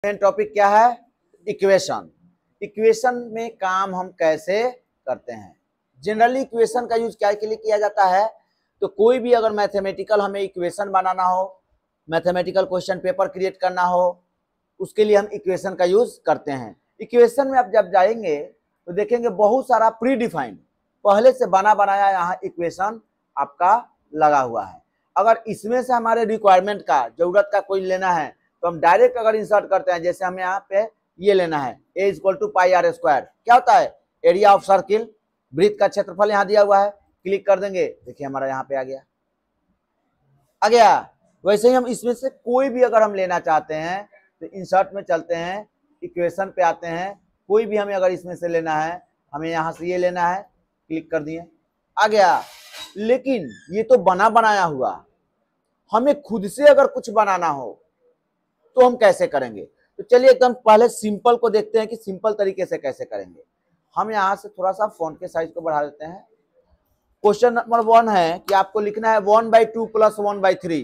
Main topic क्या है? Equation. Equation में काम हम कैसे करते हैं? जनरली इक्वेशन का यूज क्या के लिए किया जाता है? तो कोई भी अगर मैथमेटिकल हमें इक्वेशन बनाना हो, मैथमेटिकल क्वेश्चन पेपर क्रिएट करना हो, उसके लिए हम इक्वेशन का यूज करते हैं। इक्वेशन में आप जब जाएंगे तो देखेंगे बहुत सारा प्री डिफाइंड पहले से बना बनाया यहाँ इक्वेशन आपका लगा हुआ है। अगर इसमें से हमारे रिक्वायरमेंट का जरूरत का कोई लेना है तो हम डायरेक्ट अगर इंसर्ट करते हैं, जैसे हमें यहाँ पे ये लेना है a equal to pi r square, क्या होता है? एरिया ऑफ सर्किल, वृत्त का क्षेत्रफल यहाँ दिया हुआ है, क्लिक कर देंगे, देखिए हमारा यहाँ पे आ गया। वैसे ही हम इसमें से कोई भी अगर हम लेना चाहते हैं तो इंसर्ट में चलते हैं, इक्वेशन पे आते हैं, कोई भी हमें अगर इसमें से लेना है, हमें यहाँ से ये लेना है, क्लिक कर दिए, आ गया। लेकिन ये तो बना बनाया हुआ, हमें खुद से अगर कुछ बनाना हो तो हम कैसे करेंगे? तो चलिए एकदम पहले सिंपल को देखते हैं कि सिंपल तरीके से कैसे करेंगे। हम यहाँ से थोड़ा सा फॉन्ट के साइज को बढ़ा देते हैं। क्वेश्चन नंबर 1 है कि आपको लिखना है 1/2 प्लस 1/3,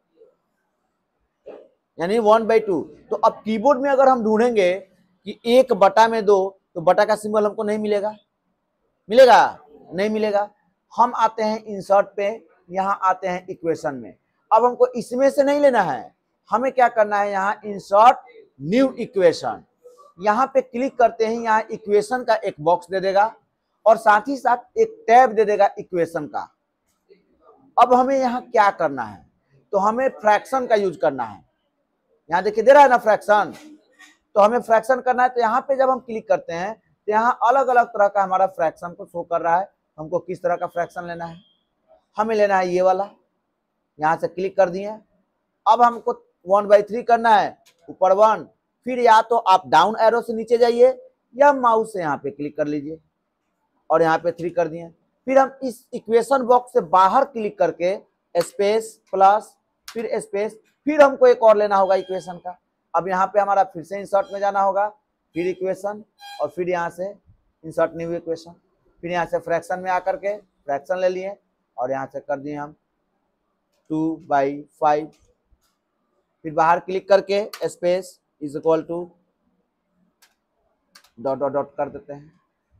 यानी 1/2। तो अब कीबोर्ड में अगर हम ढूंढेंगे कि 1/2 तो बटा का सिंबल हमको नहीं मिलेगा, नहीं मिलेगा। हम आते हैं इंसर्ट पे, यहाँ आते हैं इक्वेशन में। अब हमको इसमें से नहीं लेना है, हमें क्या करना है, यहाँ इंसर्ट न्यू इक्वेशन, यहाँ पे क्लिक करते हैं। यहाँ इक्वेशन का एक बॉक्स दे देगा और साथ ही साथ एक टैब दे देगा इक्वेशन का। अब हमें यहाँ क्या करना है, तो हमें फ्रैक्शन का यूज करना है। यहाँ देखिए दे रहा है ना फ्रैक्शन, तो हमें फ्रैक्शन करना है। तो यहाँ पे जब हम क्लिक करते हैं तो यहाँ अलग अलग तरह का हमारा फ्रैक्शन को शो कर रहा है। हमको किस तरह का फ्रैक्शन लेना है, हमें लेना है ये वाला। यहाँ से क्लिक कर दिए। अब हमको 1/3 करना है, ऊपर 1, फिर या तो आप डाउन एरो से नीचे जाइए या माउस से यहाँ पे क्लिक कर लीजिए और यहाँ पे 3 कर दिए। फिर हम इस इक्वेशन बॉक्स से बाहर क्लिक करके स्पेस प्लस फिर स्पेस, फिर हमको एक और लेना होगा इक्वेशन का। अब यहाँ पे हमारा फिर से इंसर्ट में जाना होगा, फिर इक्वेशन और फिर यहाँ से इंसर्ट न्यू इक्वेशन, फिर यहाँ से फ्रैक्शन में आकर के फ्रैक्शन ले लिए और यहाँ से कर दिए हम 2/5, फिर बाहर क्लिक करके space is equal to dot dot dot कर देते हैं।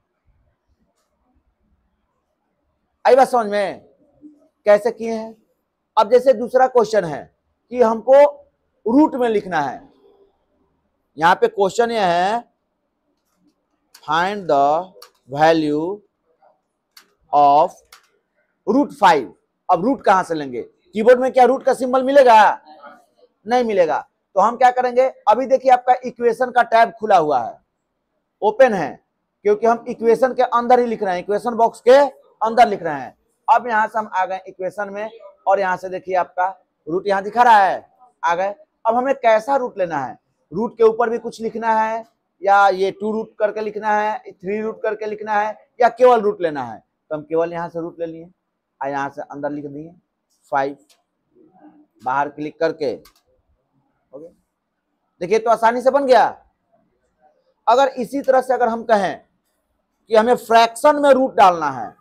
आई बात समझ में कैसे किए हैं? अब जैसे दूसरा क्वेश्चन है कि हमको रूट में लिखना है। यहाँ पे क्वेश्चन ये है फाइंड द वैल्यू ऑफ √5। अब रूट कहां से लेंगे? कीबोर्ड में क्या रूट का सिंबल मिलेगा? नहीं मिलेगा। तो हम क्या करेंगे, अभी देखिए आपका इक्वेशन का टैब खुला हुआ है, ओपन है, क्योंकि हम इक्वेशन के अंदर ही लिख रहे हैं, इक्वेशन बॉक्स के अंदर लिख रहे हैं। अब यहां से हम आ गए इक्वेशन में और यहां से देखिए आपका रूट यहां दिखा रहा है, आ गए। अब हमें कैसा रूट लेना है? रूट के ऊपर भी कुछ लिखना है या ये 2 रूट करके लिखना है, 3 रूट करके लिखना है या केवल रूट लेना है? तो हम केवल यहाँ से रूट ले लिए और यहाँ से अंदर लिख दिए 5, बाहर क्लिक करके हो गया। देखिए तो आसानी से बन गया। अगर इसी तरह से अगर हम कहें कि हमें फ्रैक्शन में रूट डालना है,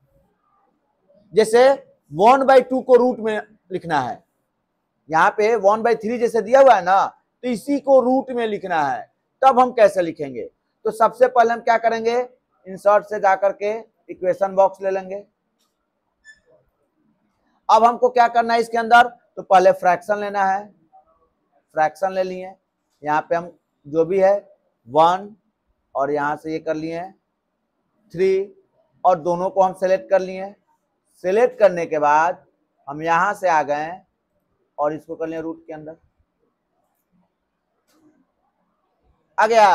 जैसे 1/2 को रूट में लिखना है, यहाँ पे 1/3 जैसे दिया हुआ है ना, तो इसी को रूट में लिखना है, तब हम कैसे लिखेंगे? तो सबसे पहले हम क्या करेंगे, इंसर्ट से जाकर के इक्वेशन बॉक्स ले लेंगे। अब हमको क्या करना है इसके अंदर, तो पहले फ्रैक्शन लेना है, फ्रैक्शन ले लिए। यहाँ पे हम जो भी है 1 और यहाँ से ये कर लिए 3 और दोनों को हम सेलेक्ट कर लिए। सेलेक्ट करने के बाद हम यहाँ से आ गए और इसको कर लिए रूट के अंदर, आ गया।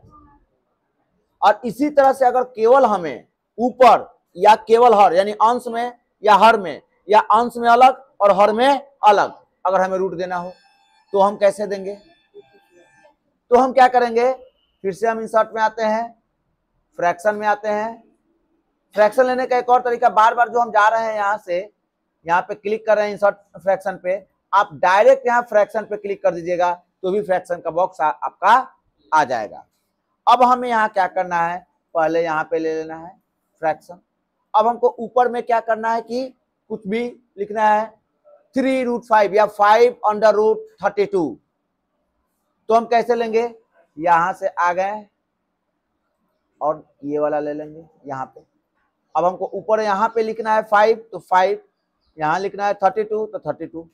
और इसी तरह से अगर केवल हमें ऊपर या केवल हर यानी अंश में या हर में या अंश में अलग और हर में अलग अगर हमें रूट देना हो तो हम कैसे देंगे? तो हम क्या करेंगे, फिर से हम इंसर्ट में आते हैं, फ्रैक्शन में आते हैं। फ्रैक्शन लेने का एक और तरीका, बार बार जो हम जा रहे हैं यहाँ से, यहाँ पे क्लिक कर रहे हैं इंसर्ट फ्रैक्शन पे, आप डायरेक्ट यहाँ फ्रैक्शन पे क्लिक कर दीजिएगा तो भी फ्रैक्शन का बॉक्स आपका आ जाएगा। अब हमें यहाँ क्या करना है, पहले यहाँ पे ले लेना है फ्रैक्शन। अब हमको ऊपर में क्या करना है कि कुछ भी लिखना है, 3√5 या 5√32 तो हम कैसे लेंगे, यहां से आ गए और ये वाला ले लेंगे यहाँ पे। अब हमको ऊपर यहाँ पे लिखना है 5, तो 5, यहाँ लिखना है 32, तो 32।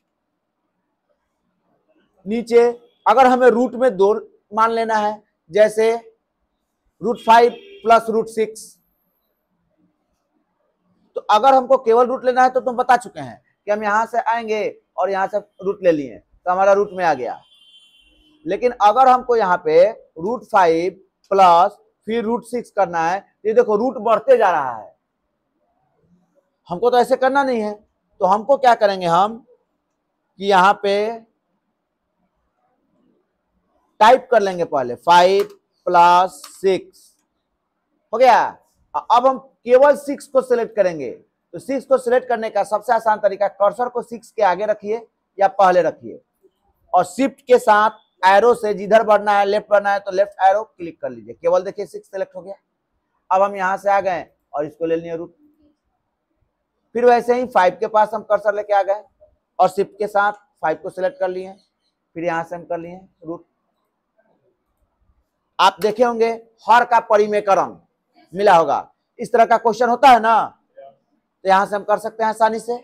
नीचे अगर हमें रूट में 2 मान लेना है, जैसे √5 प्लस √6, तो अगर हमको केवल रूट लेना है तो तुम बता चुके हैं कि हम यहां से आएंगे और यहां से रूट ले लिए तो हमारा रूट में आ गया। लेकिन अगर हमको यहाँ पे √5 प्लस फिर √6 करना है, ये देखो रूट बढ़ते जा रहा है, हमको तो ऐसे करना नहीं है। तो हमको क्या करेंगे हम कि यहाँ पे टाइप कर लेंगे पहले 5 प्लस 6 हो गया। अब हम केवल 6 को सिलेक्ट करेंगे, तो 6 को सिलेक्ट करने का सबसे आसान तरीका, कर्सर को 6 के आगे रखिए या पहले रखिए और शिफ्ट के साथ एरो से जिधर बढ़ना है, लेफ्ट बढ़ना है तो लेफ्ट एरो क्लिक कर लीजिए, केवल देखिए 6 सिलेक्ट हो गया। अब हम यहां से आ गए और इसको ले लिए रूट। फिर वैसे ही 5 के पास हम कर्सर लेके आ गए और शिफ्ट के साथ 5 को सिलेक्ट कर लिए, फिर यहां से हम कर लिए रूट। आप देखे होंगे हर का परिमेकरण मिला होगा, इस तरह का क्वेश्चन होता है ना, तो यहां से हम कर सकते हैं, आसानी से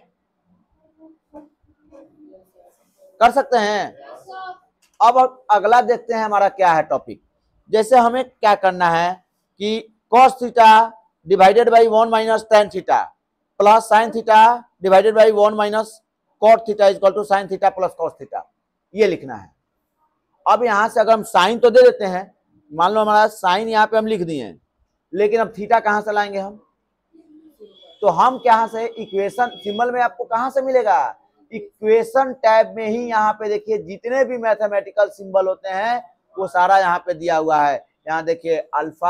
कर सकते हैं। अब अगला देखते हैं हमारा क्या है टॉपिक। जैसे हमें क्या करना है कि cos theta divided by 1 minus tan theta plus sin theta divided by 1 minus cot theta equal to sin theta plus cos theta, ये लिखना है। अब यहां से अगर हम साइन तो दे देते हैं, मान लो हमारा साइन यहाँ पे हम लिख दिए हैं, लेकिन अब थीटा कहां से लाएंगे हम, तो हम कहां से, इक्वेशन सिंबल में आपको कहां से मिलेगा, इक्वेशन टैब में ही यहाँ पे देखिए जितने भी मैथमेटिकल सिंबल होते हैं वो सारा यहाँ पे दिया हुआ है। यहाँ देखिए अल्फा,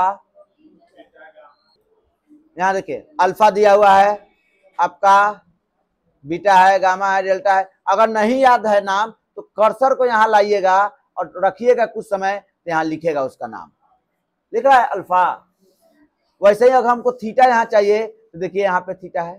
यहाँ देखिए अल्फा दिया हुआ है, आपका बीटा है, गामा है, डेल्टा है। अगर नहीं याद है नाम तो कर्सर को यहाँ लाइएगा और रखिएगा कुछ समय, तो यहाँ लिखेगा उसका नाम, लिख रहा है अल्फा। वैसे ही अगर हमको थीटा यहाँ चाहिए तो देखिए यहाँ पे थीटा है,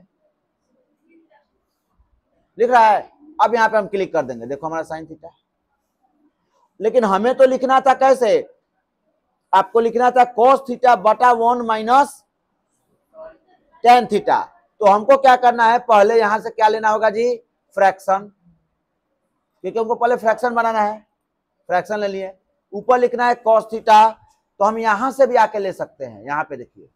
लिख रहा है। अब यहाँ पे हम क्लिक कर देंगे, देखो हमारा साइन थीटा। लेकिन हमें तो लिखना था कैसे, आपको लिखना था cos थीटा बटा 1 माइनस tan थीटा। तो हमको क्या करना है, पहले यहां से क्या लेना होगा जी, फ्रैक्शन, क्योंकि हमको पहले फ्रैक्शन बनाना है, फ्रैक्शन ले लिए। ऊपर लिखना है cos थीटा, तो हम यहां से भी आके ले सकते हैं। यहाँ पे देखिए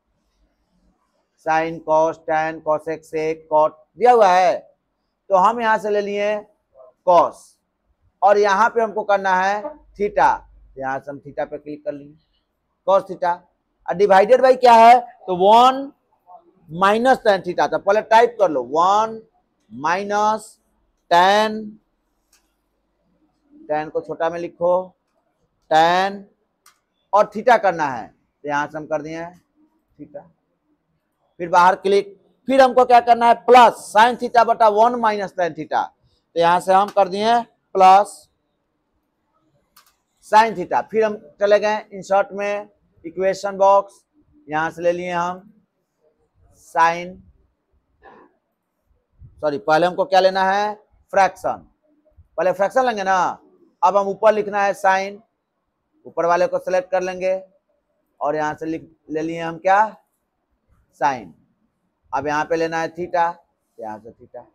sine cos tan cos x sec cot दिया हुआ है, तो हम यहां से ले लिए cos और यहाँ पे हमको करना है थीटा, यहां से हम थीटा पे क्लिक कर लिए cos थीटा। और डिवाइडेड बाई क्या है, तो 1 माइनस tan थीटा, तो पहले टाइप कर लो 1 माइनस tan, tan को छोटा में लिखो tan और थीटा करना है, तो यहां से हम कर दिए थीटा। फिर बाहर क्लिक, फिर हमको क्या करना है, प्लस साइन थीटा बटा 1 माइनस tan थीटा, तो यहां से हम कर दिए प्लस साइन थीटा। फिर हम चले गए इंसर्ट में, इक्वेशन बॉक्स, यहां से ले लिए हम साइन, सॉरी पहले हमको क्या लेना है, फ्रैक्शन, पहले फ्रैक्शन लेंगे ना। अब हम ऊपर लिखना है साइन, ऊपर वाले को सिलेक्ट कर लेंगे और यहां से ले लिए हम क्या, साइन। अब यहां पे लेना है थीटा, यहां से थीटा।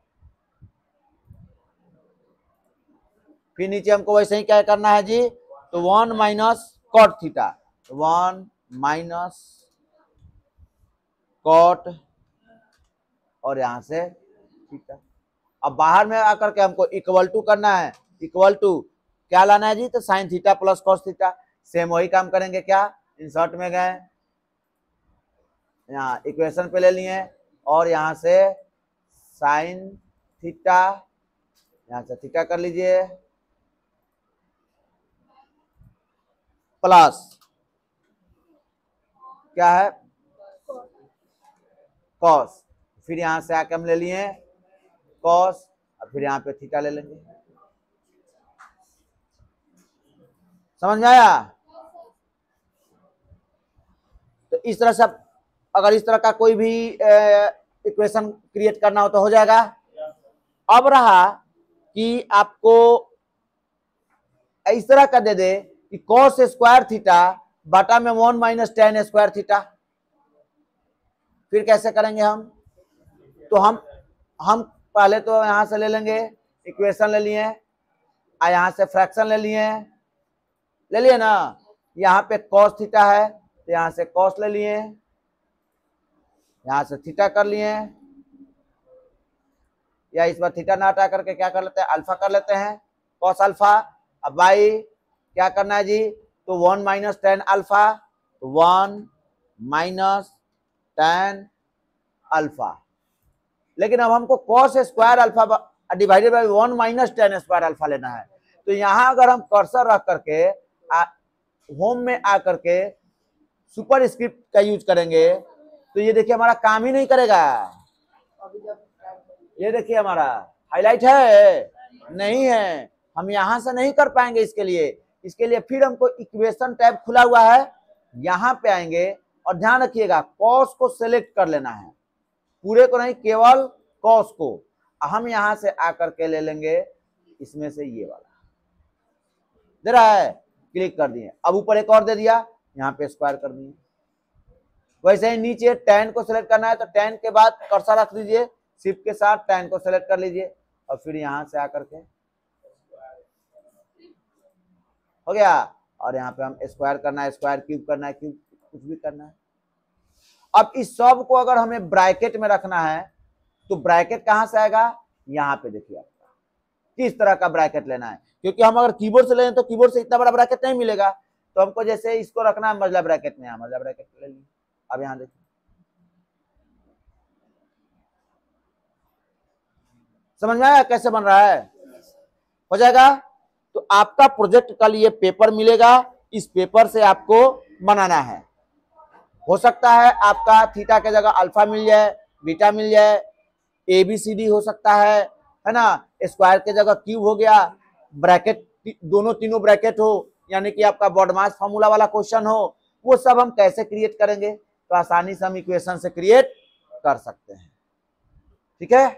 फिर नीचे हमको वैसे ही क्या करना है जी, तो 1 minus cot theta, 1 minus cot और यहां से थीटा। अब बाहर में आकर के हमको इक्वल टू करना है, इक्वल टू क्या लाना है जी, तो sine theta plus cos theta. Same वही काम करेंगे, क्या, इंसर्ट में गए, यहाँ इक्वेशन पे ले लिए और यहां से साइन थीटा, यहां से थीटा कर लीजिए प्लस क्या है, कॉस। फिर यहां से आके हम ले लिए कॉस और फिर यहाँ पे थीटा ले लेंगे। समझ में आया। तो इस तरह से अगर इस तरह का कोई भी इक्वेशन क्रिएट करना हो तो हो जाएगा। अब रहा कि आपको इस तरह का दे दे कि cos स्क्वायर थीटा बटा में 1 माइनस tan स्क्वायर थीटा, फिर कैसे करेंगे हम? तो हम पहले तो यहां से ले लेंगे, इक्वेशन ले लिए, यहां से फ्रैक्शन ले लिए ना, यहाँ पे cos थीटा है तो यहां से cos ले लिए, यहां से थीटा कर लिए, या इस बार थीटा ना हटा करके क्या कर लेते हैं, अल्फा कर लेते हैं, cos अल्फा। अब बाई क्या करना है जी, तो 1 minus tan alpha, 1 minus tan alpha. लेकिन अब हमको cos square alpha divided by 1 minus tan square alpha लेना है। तो यहां अगर हम कर्सर रख करके होम में आकर के सुपर स्क्रिप्ट का यूज करेंगे तो ये देखिए हमारा काम ही नहीं करेगा। ये देखिए हमारा हाईलाइट है नहीं है, हम यहां से नहीं कर पाएंगे। इसके लिए फिर हमको इक्वेशन टैब खुला हुआ है, यहां पे आएंगे और ध्यान रखिएगा कॉस को सिलेक्ट कर लेना है, पूरे को नहीं, केवल कॉस को। हम यहां से आकर के ले लेंगे इसमें से ये वाला दे रहा है, क्लिक कर दिए। अब ऊपर एक और दे दिया, यहाँ पे स्क्वायर कर दिए। वैसे ही नीचे tan को सिलेक्ट करना है तो tan के बाद कर्सर रख दीजिए, शिफ्ट के साथ tan को सिलेक्ट कर लीजिए और फिर यहां से आकर के हो गया। और यहाँ पे हम स्क्वायर करना है, स्क्वायर क्यूब करना है, क्यूब कुछ भी करना है। अब इस सब को अगर हमें ब्रैकेट में रखना है तो ब्रैकेट कहां से आएगा, यहाँ पे देखिए आपका किस तरह का ब्रैकेट लेना है, क्योंकि हम अगर कीबोर्ड से लें तो कीबोर्ड से इतना बड़ा ब्रैकेट नहीं मिलेगा। तो हमको जैसे इसको रखना है मजला ब्रैकेट में, मजला ब्रैकेट ले लीजिए। अब यहाँ देखिए समझ में आया कैसे बन रहा है, हो जाएगा। तो आपका प्रोजेक्ट का लिए पेपर मिलेगा, इस पेपर से आपको बनाना है। हो सकता है आपका थीटा के जगह अल्फा मिल जाए, बीटा मिल जाए, ABCD हो सकता है ना, स्क्वायर के जगह क्यूब हो गया, ब्रैकेट दोनों तीनों ब्रैकेट हो, यानी कि आपका बॉडमास फॉर्मूला वाला क्वेश्चन हो। वो सब हम कैसे क्रिएट करेंगे, तो आसानी से हम इक्वेशन से क्रिएट कर सकते हैं। ठीक है।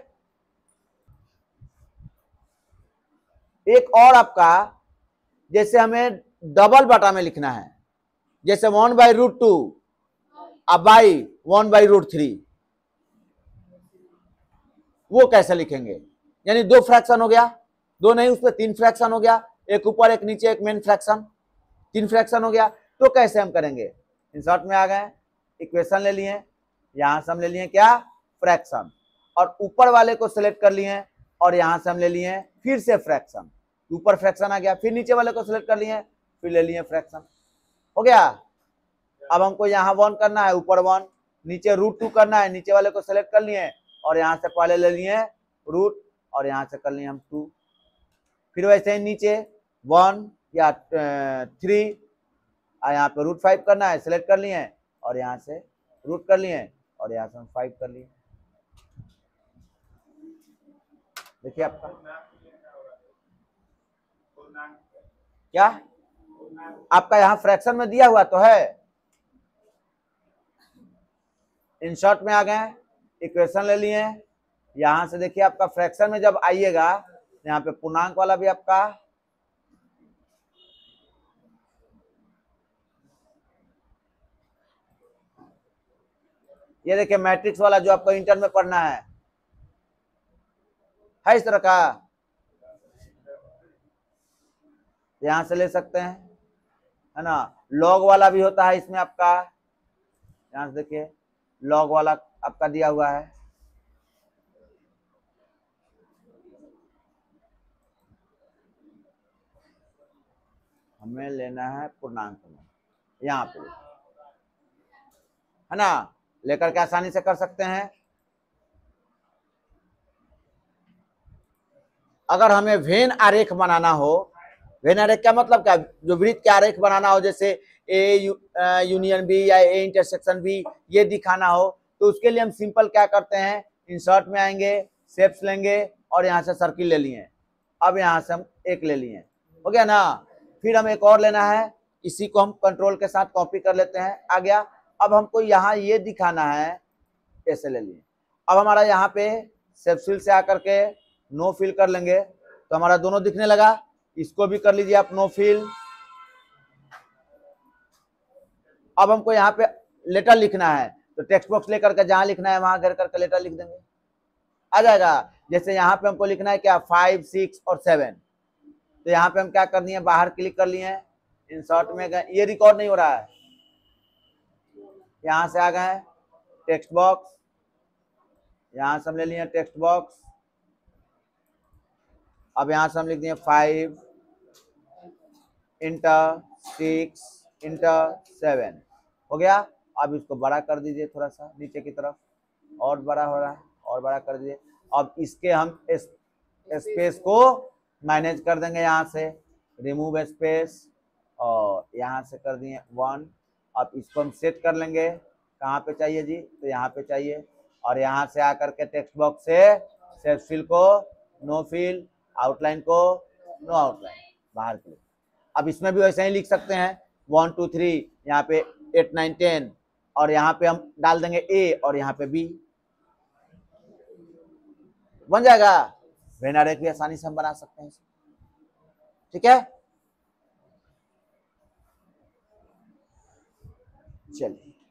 एक और आपका जैसे हमें डबल बटा में लिखना है, जैसे 1/√2 अब बाई 1/√3, वो कैसे लिखेंगे, यानी दो फ्रैक्शन हो गया, दो नहीं उसमें 3 फ्रैक्शन हो गया, एक ऊपर एक नीचे एक मेन फ्रैक्शन, 3 फ्रैक्शन हो गया। तो कैसे हम करेंगे, इंसर्ट में आ गए, इक्वेशन ले लिए, यहां से हम ले लिए क्या, फ्रैक्शन, और ऊपर वाले को सिलेक्ट कर लिए और यहां से हम ले लिए फिर से फ्रैक्शन, ऊपर फ्रैक्शन आ गया, फिर नीचे वाले को सिलेक्ट कर लिए, फिर ले लिए फ्रैक्शन, हो गया। अब हमको यहाँ 1 करना है, ऊपर 1, नीचे √2 करना है, नीचे वाले को सिलेक्ट कर लिए और यहाँ से पहले ले लिए रूट और यहाँ से कर लिए हम 2, फिर वैसे ही नीचे 1 या 3, यहाँ पे √5 करना है, सिलेक्ट कर लिए और यहाँ से रूट कर लिए और यहाँ से हम 5 कर लिए। देखिए आपका क्या, आपका यहाँ फ्रैक्शन में दिया हुआ तो है, इंसर्ट में आ गए, इक्वेशन ले लिए, यहां से देखिए आपका फ्रैक्शन में जब आइएगा यहाँ पे पूर्णांक वाला भी आपका ये देखिए मैट्रिक्स वाला जो आपको इंटर में पढ़ना है इस तरह का, यहां से ले सकते हैं, है ना। लॉग वाला भी होता है इसमें आपका, यहां से देखिए लॉग वाला आपका दिया हुआ है, हमें लेना है पूर्णांक में, यहाँ पे है ना, लेकर के आसानी से कर सकते हैं। अगर हमें वेन आरेख बनाना हो, वेन आरेख क्या मतलब क्या, जो वृत्त के आरेख बनाना हो, जैसे ए यूनियन बी या ए इंटरसेक्शन बी, ये दिखाना हो, तो उसके लिए हम सिंपल क्या करते हैं, इंसर्ट में आएंगे, शेप्स लेंगे और यहाँ से सर्किल ले लिए। अब यहाँ से हम एक ले लिए, हो गया ना। फिर हम एक और लेना है, इसी को हम कंट्रोल के साथ कॉपी कर लेते हैं, आ गया। अब हमको यहाँ ये दिखाना है, ऐसे ले लिए। अब हमारा यहाँ पे शेप फिल से आकर के नो फिल कर लेंगे तो हमारा दोनों दिखने लगा, इसको भी कर लीजिए आप नो फिल। अब हमको यहाँ पे लेटर लिखना है तो टेक्स्ट बॉक्स लेकर के जहां लिखना है वहां घर करके लेटर लिख देंगे, आ जाएगा। जैसे यहाँ पे हमको लिखना है क्या 5, 6 और 7, तो यहाँ पे हम क्या कर दिए, बाहर क्लिक कर लिए हैं, इंसर्ट में गए, ये रिकॉर्ड नहीं हो रहा है, यहां से आ गए टेक्स्ट बॉक्स, यहां से हम ले लिए टेक्स्ट बॉक्स। अब यहां से हम लिख दिए 5 इंटर 6 इंटर 7, हो गया। अब इसको बड़ा कर दीजिए थोड़ा सा नीचे की तरफ, और बड़ा हो रहा है, और बड़ा कर दीजिए। अब इसके हम स्पेस को मैनेज कर देंगे, यहाँ से रिमूव स्पेस, और यहाँ से कर दिए 1। अब इसको हम सेट कर लेंगे, कहाँ पे चाहिए जी, तो यहाँ पे चाहिए, और यहाँ से आकर के टेक्स्ट बॉक्स से सेट फिल को नो फिल, आउटलाइन को नो आउटलाइन, बाहर के लिए। अब इसमें भी वैसे ही लिख सकते हैं 1 2 3, यहाँ पे 8 9 10, और यहाँ पे हम डाल देंगे ए और यहाँ पे बी, बन जाएगा। वेन अरे भी आसानी से हम बना सकते हैं, ठीक है। चलिए।